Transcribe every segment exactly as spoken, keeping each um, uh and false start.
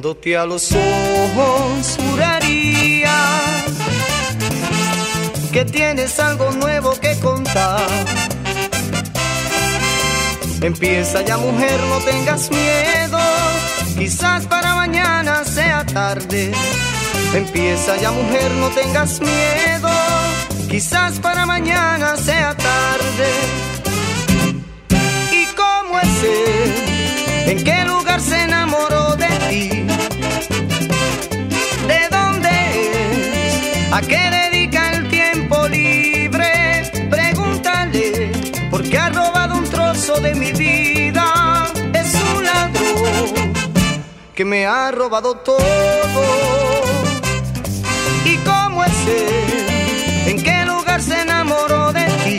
Viéndote a los ojos juraría que tienes algo nuevo que contar. Empieza ya, mujer, no tengas miedo, quizás para mañana sea tarde. Empieza ya, mujer, no tengas miedo, quizás para mañana sea tarde. ¿Y cómo es él? ¿En qué lugar se enamoró de ti? ¿De dónde es? ¿A qué dedica el tiempo libre? Pregúntale, porque ha robado un trozo de mi vida. Es un ladrón que me ha robado todo. ¿Y cómo es él? ¿En qué lugar se enamoró de ti?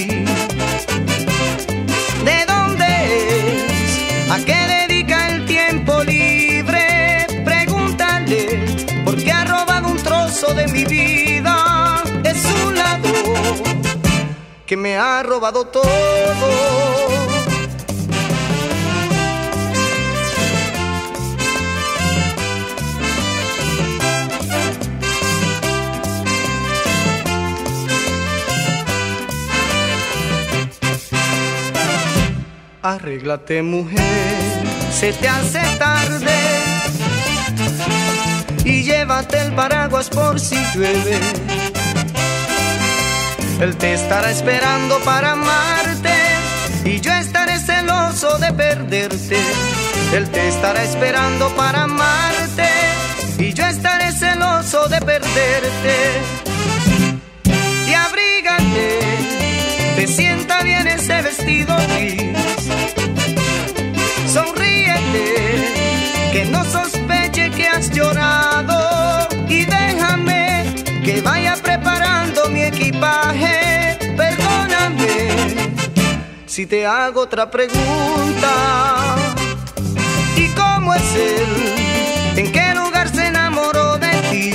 ¿De dónde es? ¿A qué dedica el tiempo libre? Pregúntale, porque ha robado un trozo de mi vida. Es un ladrón que me ha robado todo. Arréglate, mujer, se te hace tarde, y llévate el paraguas por si llueve. Él te estará esperando para amarte, y yo estaré celoso de perderte. Él te estará esperando para amarte, y yo estaré celoso de perderte. Y abrígate, te sienta bien ese vestido gris. Sonríete, que no sospeche que has llorado, y déjame que vaya preparando mi equipaje. Perdóname si te hago otra pregunta. ¿Y cómo es él? ¿En qué lugar se enamoró de ti?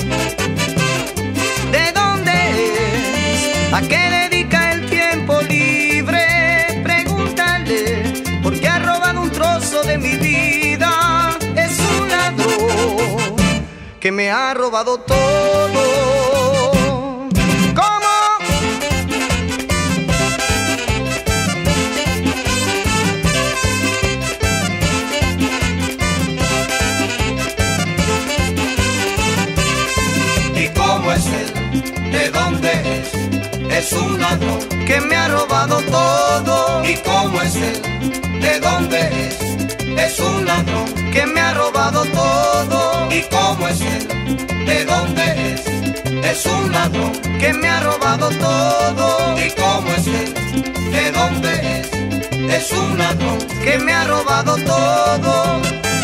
¿De dónde es? ¿A qué dedica el tiempo libre? Pregúntale, porque ha robado un trozo de mi vida. Es un ladrón que me ha robado todo. ¿Cómo? ¿Y cómo es él? ¿De dónde es? Es un ladrón Que me ha robado todo. ¿Y cómo es él? ¿De dónde es? Es un ladrón Que me ha robado todo. ¿Y cómo es él? ¿De dónde es? Es un ladrón Que me ha robado todo. ¿Y cómo es él? ¿De dónde es? Es un ladrón Que me ha robado todo.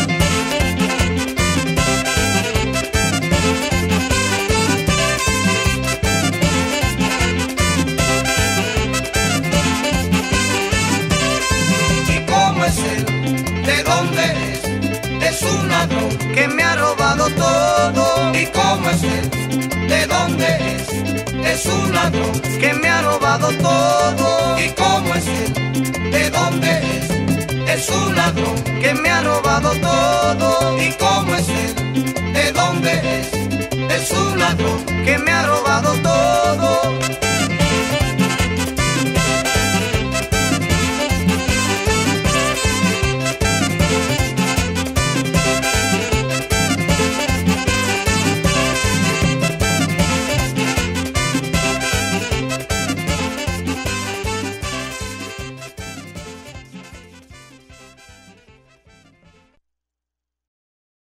¿De dónde es? Es un ladrón Que me ha robado todo. ¿Y cómo es él? ¿De dónde es? Es un ladrón Que me ha robado todo. ¿Y cómo es él? ¿De dónde es? Es un ladrón Que me ha robado todo. ¿Y cómo es él? ¿De dónde es? Es un ladrón Que me ha robado todo.